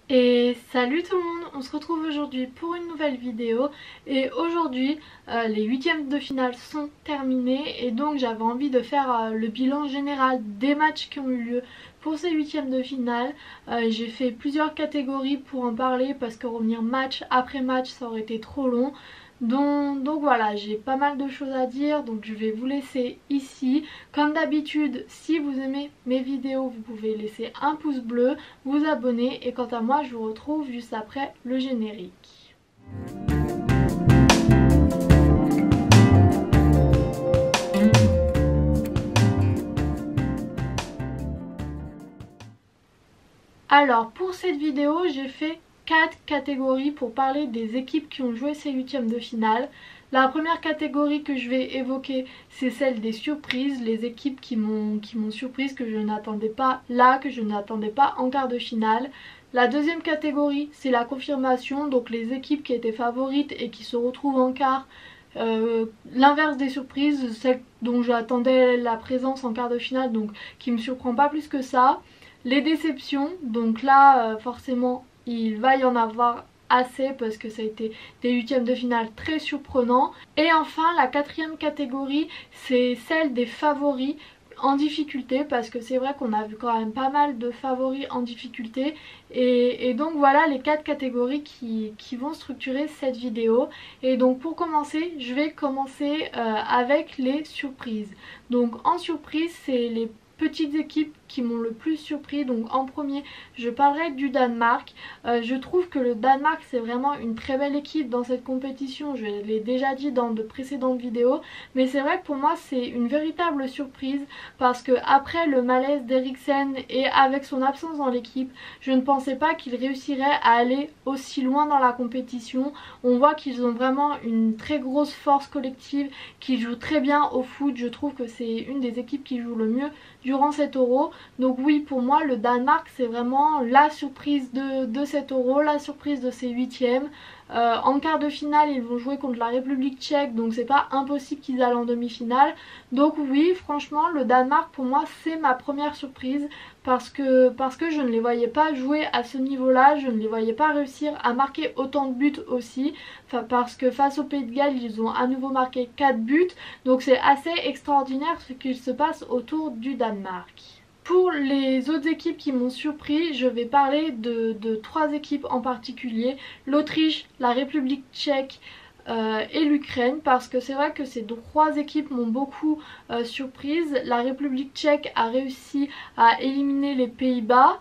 Et salut tout le monde, on se retrouve aujourd'hui pour une nouvelle vidéo et aujourd'hui les huitièmes de finale sont terminés et donc j'avais envie de faire le bilan général des matchs qui ont eu lieu pour ces huitièmes de finale. J'ai fait plusieurs catégories pour en parler parce que revenir match après match ça aurait été trop long. Donc voilà, j'ai pas mal de choses à dire, donc je vais vous laisser ici. Comme d'habitude, si vous aimez mes vidéos, vous pouvez laisser un pouce bleu, vous abonner et quant à moi, je vous retrouve juste après le générique. Alors pour cette vidéo, j'ai fait 4 catégories pour parler des équipes qui ont joué ces huitièmes de finale. La première catégorie que je vais évoquer, c'est celle des surprises, les équipes qui m'ont surprise, que je n'attendais pas là, que je n'attendais pas en quart de finale. La deuxième catégorie, c'est la confirmation, donc les équipes qui étaient favorites et qui se retrouvent en quart. L'inverse des surprises, celle dont j'attendais la présence en quart de finale, donc qui me surprend pas plus que ça. Les déceptions, donc là forcément il va y en avoir assez parce que ça a été des huitièmes de finale très surprenants. Et enfin la quatrième catégorie, c'est celle des favoris en difficulté, parce que c'est vrai qu'on a vu quand même pas mal de favoris en difficulté et donc voilà les 4 catégories qui vont structurer cette vidéo. Et donc pour commencer, je vais commencer avec les surprises. Donc en surprise, c'est les petites équipes qui m'ont le plus surpris. Donc en premier, je parlerai du Danemark. Je trouve que le Danemark, c'est vraiment une très belle équipe dans cette compétition. Je l'ai déjà dit dans de précédentes vidéos, mais c'est vrai que pour moi c'est une véritable surprise parce que après le malaise d'Eriksen et avec son absence dans l'équipe, je ne pensais pas qu'il réussirait à aller aussi loin dans la compétition. On voit qu'ils ont vraiment une très grosse force collective, qu'ils jouent très bien au foot. Je trouve que c'est une des équipes qui joue le mieux durant cet Euro. Donc oui, pour moi le Danemark c'est vraiment la surprise de cet Euro, la surprise de ces huitièmes. En quart de finale ils vont jouer contre la République tchèque, donc c'est pas impossible qu'ils aillent en demi-finale. Donc oui, franchement le Danemark pour moi c'est ma première surprise parce que je ne les voyais pas jouer à ce niveau là, je ne les voyais pas réussir à marquer autant de buts aussi, parce que face au Pays de Galles ils ont à nouveau marqué 4 buts, donc c'est assez extraordinaire ce qu'il se passe autour du Danemark. Pour les autres équipes qui m'ont surpris, je vais parler de 3 équipes en particulier, l'Autriche, la République tchèque et l'Ukraine, parce que c'est vrai que ces 3 équipes m'ont beaucoup surprise. La République tchèque a réussi à éliminer les Pays-Bas,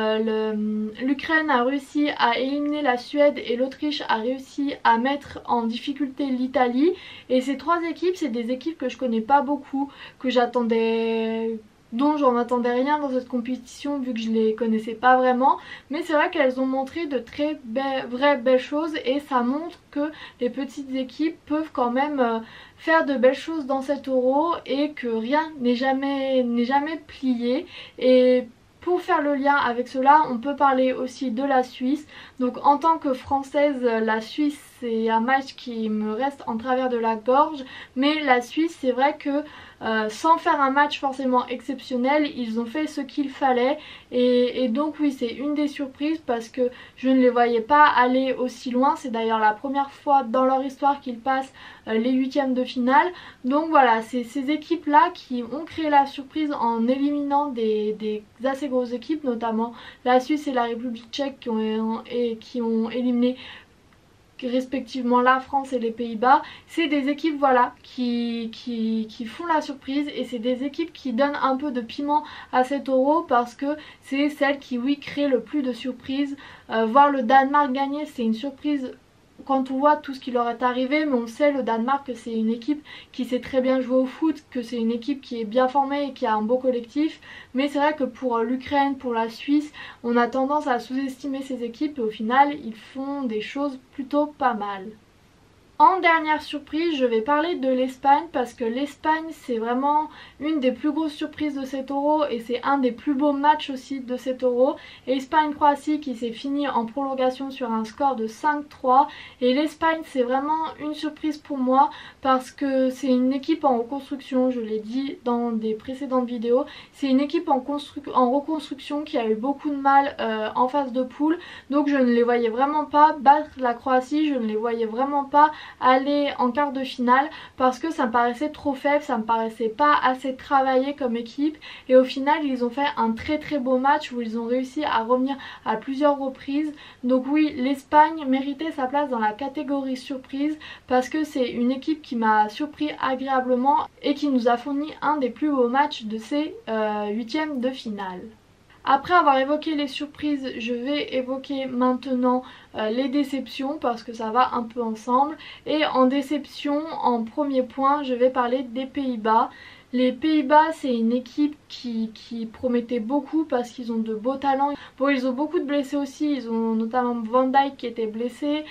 l'Ukraine a réussi à éliminer la Suède et l'Autriche a réussi à mettre en difficulté l'Italie. Et ces 3 équipes, c'est des équipes que je connais pas beaucoup, que j'attendais, dont j'en attendais rien dans cette compétition vu que je les connaissais pas vraiment, mais c'est vrai qu'elles ont montré de très vraies belles choses et ça montre que les petites équipes peuvent quand même faire de belles choses dans cet Euro et que rien n'est jamais plié. Et pour faire le lien avec cela, on peut parler aussi de la Suisse. Donc en tant que Française, la Suisse c'est un match qui me reste en travers de la gorge, mais la Suisse c'est vrai que sans faire un match forcément exceptionnel, ils ont fait ce qu'il fallait et donc oui c'est une des surprises parce que je ne les voyais pas aller aussi loin. C'est d'ailleurs la première fois dans leur histoire qu'ils passent les huitièmes de finale. Donc voilà, c'est ces équipes là qui ont créé la surprise en éliminant des assez grosses équipes, notamment la Suisse et la République tchèque qui ont éliminé respectivement la France et les Pays-Bas. C'est des équipes voilà qui font la surprise et c'est des équipes qui donnent un peu de piment à cet Euro parce que c'est celles qui oui créent le plus de surprises. Voir le Danemark gagner c'est une surprise quand on voit tout ce qui leur est arrivé, mais on sait le Danemark que c'est une équipe qui sait très bien jouer au foot, que c'est une équipe qui est bien formée et qui a un beau collectif. Mais c'est vrai que pour l'Ukraine, pour la Suisse, on a tendance à sous-estimer ces équipes et au final ils font des choses plutôt pas mal. En dernière surprise, je vais parler de l'Espagne parce que l'Espagne c'est vraiment une des plus grosses surprises de cet Euro et c'est un des plus beaux matchs aussi de cet Euro. Espagne-Croatie qui s'est fini en prolongation sur un score de 5-3 et l'Espagne c'est vraiment une surprise pour moi parce que c'est une équipe en reconstruction, je l'ai dit dans des précédentes vidéos, c'est une équipe en reconstruction qui a eu beaucoup de mal en phase de poule, donc je ne les voyais vraiment pas battre la Croatie, je ne les voyais vraiment pas aller en quart de finale parce que ça me paraissait trop faible, ça me paraissait pas assez travaillé comme équipe et au final ils ont fait un très beau match où ils ont réussi à revenir à plusieurs reprises. Donc oui, l'Espagne méritait sa place dans la catégorie surprise parce que c'est une équipe qui m'a surpris agréablement et qui nous a fourni un des plus beaux matchs de ces huitièmes de finale. Après avoir évoqué les surprises, je vais évoquer maintenant les déceptions parce que ça va un peu ensemble. Et en déception, en premier point, je vais parler des Pays-Bas. Les Pays-Bas, c'est une équipe qui promettait beaucoup parce qu'ils ont de beaux talents. Bon, ils ont beaucoup de blessés aussi, ils ont notamment Van Dijk qui était blessé.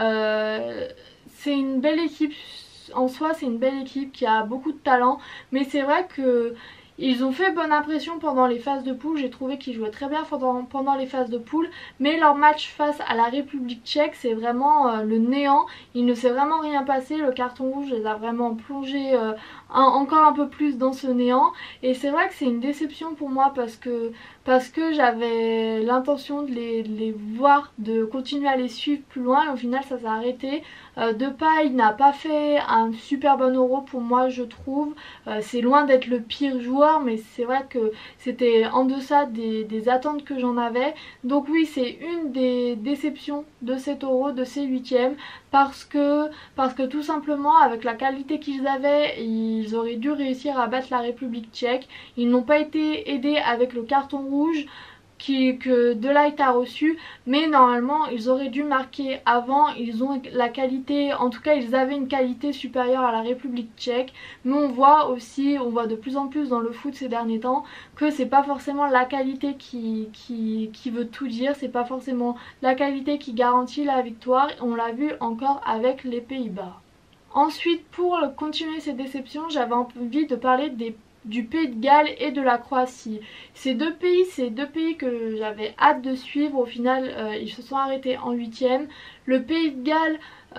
C'est une belle équipe, en soi c'est une belle équipe qui a beaucoup de talent, mais c'est vrai que ils ont fait bonne impression pendant les phases de poule, j'ai trouvé qu'ils jouaient très bien pendant les phases de poule, mais leur match face à la République tchèque c'est vraiment le néant, il ne s'est vraiment rien passé, le carton rouge les a vraiment plongés encore un peu plus dans ce néant et c'est vrai que c'est une déception pour moi parce que j'avais l'intention de les voir, de continuer à les suivre plus loin et au final ça s'est arrêté. Depay n'a pas fait un super bon Euro pour moi je trouve, c'est loin d'être le pire joueur mais c'est vrai que c'était en deçà des attentes que j'en avais. Donc oui, c'est une des déceptions de cet Euro, de ces huitièmes parce que tout simplement avec la qualité qu'ils avaient ils auraient dû réussir à battre la République tchèque. Ils n'ont pas été aidés avec le carton rouge que De Ligt a reçu, mais normalement ils auraient dû marquer avant. Ils ont la qualité, en tout cas ils avaient une qualité supérieure à la République tchèque, mais on voit de plus en plus dans le foot ces derniers temps que c'est pas forcément la qualité qui veut tout dire, c'est pas forcément la qualité qui garantit la victoire. On l'a vu encore avec les Pays-Bas. Ensuite, pour continuer ces déceptions, j'avais envie de parler du Pays de Galles et de la Croatie. Ces deux pays que j'avais hâte de suivre. Au final, ils se sont arrêtés en huitième. Le Pays de Galles,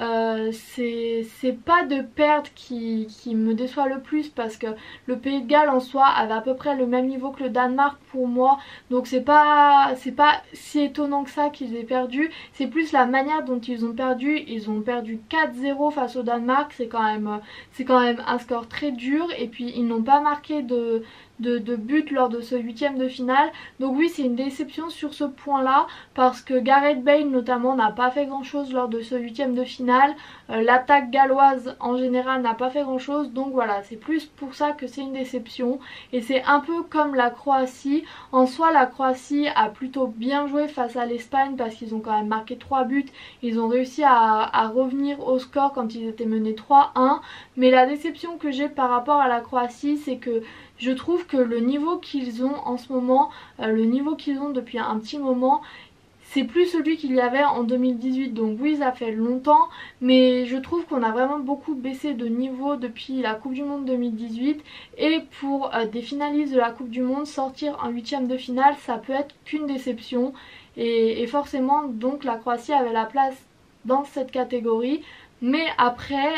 c'est pas de perdre qui me déçoit le plus parce que le Pays de Galles en soi avait à peu près le même niveau que le Danemark pour moi, donc c'est pas si étonnant que ça qu'ils aient perdu, c'est plus la manière dont ils ont perdu. Ils ont perdu 4-0 face au Danemark, c'est quand même un score très dur et puis ils n'ont pas marqué de but lors de ce huitième de finale. Donc oui, c'est une déception sur ce point là parce que Gareth Bale notamment n'a pas fait grand chose lors de ce huitième de finale. L'attaque galloise en général n'a pas fait grand chose, donc voilà, c'est plus pour ça que c'est une déception. Et c'est un peu comme la Croatie. En soi la Croatie a plutôt bien joué face à l'Espagne parce qu'ils ont quand même marqué 3 buts, ils ont réussi à revenir au score quand ils étaient menés 3-1, mais la déception que j'ai par rapport à la Croatie c'est que je trouve que le niveau qu'ils ont en ce moment, le niveau qu'ils ont depuis un petit moment, c'est plus celui qu'il y avait en 2018. Donc oui, ça fait longtemps, mais je trouve qu'on a vraiment beaucoup baissé de niveau depuis la Coupe du Monde 2018. Et pour des finalistes de la Coupe du Monde, sortir en huitième de finale, ça peut être qu'une déception. Et forcément, donc la Croatie avait la place dans cette catégorie. Mais après,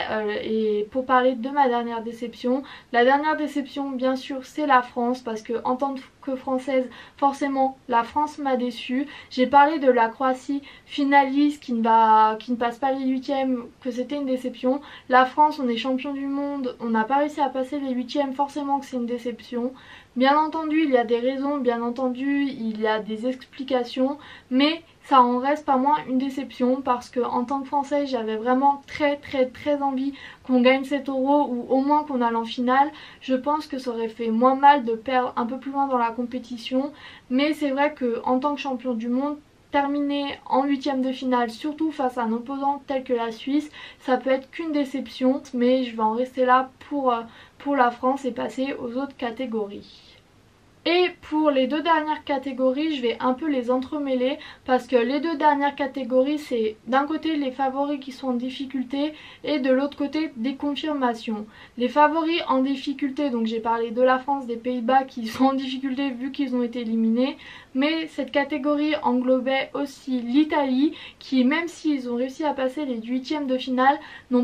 et pour parler de ma dernière déception, la dernière déception bien sûr c'est la France parce que en tant que française forcément la France m'a déçue. J'ai parlé de la Croatie finaliste qui ne passe pas les huitièmes, que c'était une déception. La France, on est champion du monde, on n'a pas réussi à passer les huitièmes, forcément que c'est une déception. Bien entendu il y a des raisons, bien entendu il y a des explications, mais ça en reste pas moins une déception parce que en tant que Française j'avais vraiment très envie qu'on gagne cet Euro ou au moins qu'on aille en finale. Je pense que ça aurait fait moins mal de perdre un peu plus loin dans la compétition, mais c'est vrai que en tant que champion du monde, terminer en huitième de finale, surtout face à un opposant tel que la Suisse, ça peut être qu'une déception, mais je vais en rester là pour la France et passer aux autres catégories. Et pour les deux dernières catégories, je vais un peu les entremêler parce que les deux dernières catégories, c'est d'un côté les favoris qui sont en difficulté et de l'autre côté des confirmations. Les favoris en difficulté, donc j'ai parlé de la France, des Pays-Bas qui sont en difficulté vu qu'ils ont été éliminés, mais cette catégorie englobait aussi l'Italie qui, même s'ils ont réussi à passer les huitièmes de finale, ne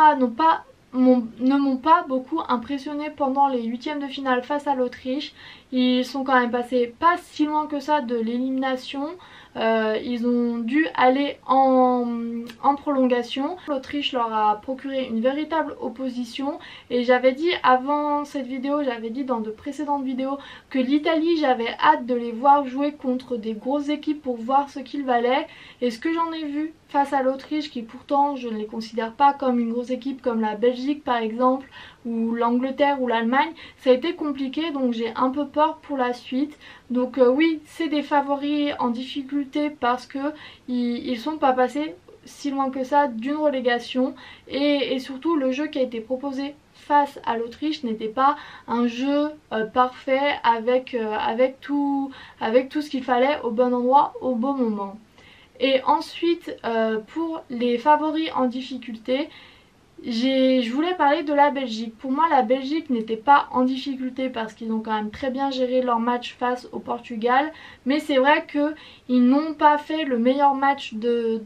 m'ont pas beaucoup impressionné pendant les huitièmes de finale face à l'Autriche. Ils sont quand même passés pas si loin que ça de l'élimination. Ils ont dû aller en prolongation. L'Autriche leur a procuré une véritable opposition et j'avais dit avant cette vidéo, j'avais dit dans de précédentes vidéos que l'Italie, j'avais hâte de les voir jouer contre des grosses équipes pour voir ce qu'ils valaient, et ce que j'en ai vu face à l'Autriche, qui pourtant je ne les considère pas comme une grosse équipe comme la Belgique par exemple, ou l'Angleterre ou l'Allemagne, ça a été compliqué, donc j'ai un peu peur pour la suite. Donc oui, c'est des favoris en difficulté parce que ils sont pas passés si loin que ça d'une relégation, et surtout le jeu qui a été proposé face à l'Autriche n'était pas un jeu parfait avec tout ce qu'il fallait au bon endroit au bon moment. Et ensuite pour les favoris en difficulté, je voulais parler de la Belgique. Pour moi, la Belgique n'était pas en difficulté parce qu'ils ont quand même très bien géré leur match face au Portugal, mais c'est vrai qu'ils n'ont pas fait le meilleur match de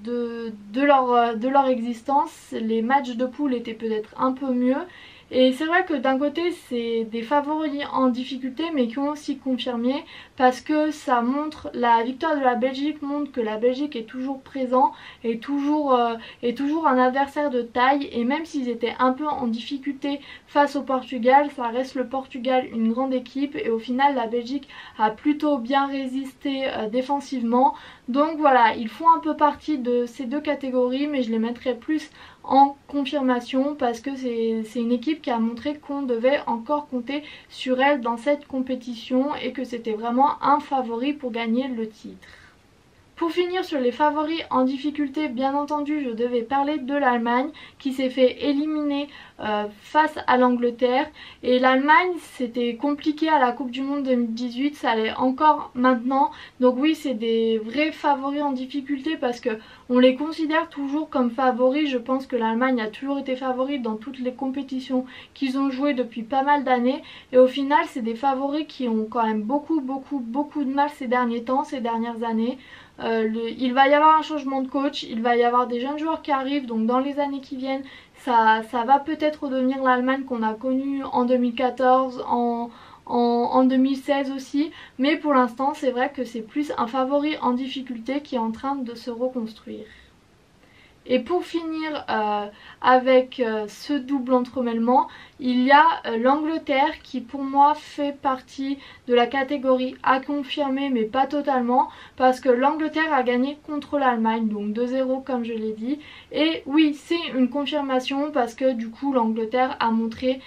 leur existence. Les matchs de poule étaient peut-être un peu mieux. Et c'est vrai que d'un côté c'est des favoris en difficulté mais qui ont aussi confirmé, parce que ça montre, la victoire de la Belgique montre que la Belgique est toujours présent et toujours un adversaire de taille, et même s'ils étaient un peu en difficulté face au Portugal, ça reste le Portugal une grande équipe, et au final la Belgique a plutôt bien résisté défensivement. Donc voilà, ils font un peu partie de ces deux catégories, mais je les mettrai plus en confirmation parce que c'est une équipe qui a montré qu'on devait encore compter sur elle dans cette compétition et que c'était vraiment un favori pour gagner le titre. Pour finir sur les favoris en difficulté, bien entendu, je devais parler de l'Allemagne qui s'est fait éliminer face à l'Angleterre. Et l'Allemagne, c'était compliqué à la Coupe du Monde 2018, ça l'est encore maintenant. Donc oui, c'est des vrais favoris en difficulté parce que on les considère toujours comme favoris. Je pense que l'Allemagne a toujours été favorite dans toutes les compétitions qu'ils ont jouées depuis pas mal d'années. Et au final, c'est des favoris qui ont quand même beaucoup de mal ces derniers temps, ces dernières années. Il va y avoir un changement de coach, il va y avoir des jeunes joueurs qui arrivent, donc dans les années qui viennent, ça va peut-être redevenir l'Allemagne qu'on a connue en 2014, en 2016 aussi, mais pour l'instant c'est vrai que c'est plus un favori en difficulté qui est en train de se reconstruire. Et pour finir avec ce double entremêlement, il y a l'Angleterre qui pour moi fait partie de la catégorie à confirmer, mais pas totalement, parce que l'Angleterre a gagné contre l'Allemagne, donc 2-0 comme je l'ai dit. Et oui, c'est une confirmation parce que du coup l'Angleterre a montré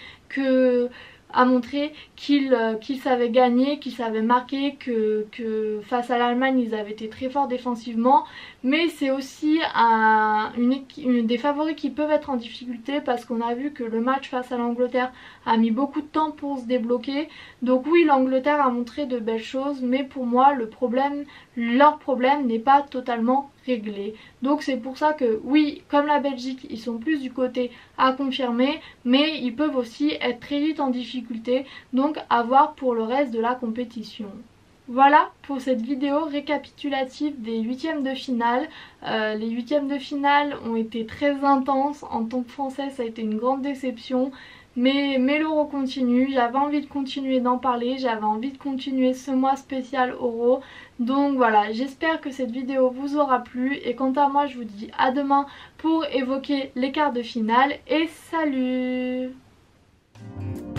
qu'ils savaient gagner, qu'ils savaient marquer, que face à l'Allemagne ils avaient été très forts défensivement, mais c'est aussi des favoris qui peuvent être en difficulté parce qu'on a vu que le match face à l'Angleterre a mis beaucoup de temps pour se débloquer. Donc oui, l'Angleterre a montré de belles choses, mais pour moi leur problème n'est pas totalement réglé. Donc c'est pour ça que oui, comme la Belgique, ils sont plus du côté à confirmer, mais ils peuvent aussi être très vite en difficulté, donc à voir pour le reste de la compétition. Voilà pour cette vidéo récapitulative des huitièmes de finale. Les huitièmes de finale ont été très intenses. En tant que Français, ça a été une grande déception. Mais l'Euro continue, j'avais envie de continuer d'en parler, j'avais envie de continuer ce mois spécial Euro. Donc voilà, j'espère que cette vidéo vous aura plu, et quant à moi je vous dis à demain pour évoquer les quarts de finale, et salut!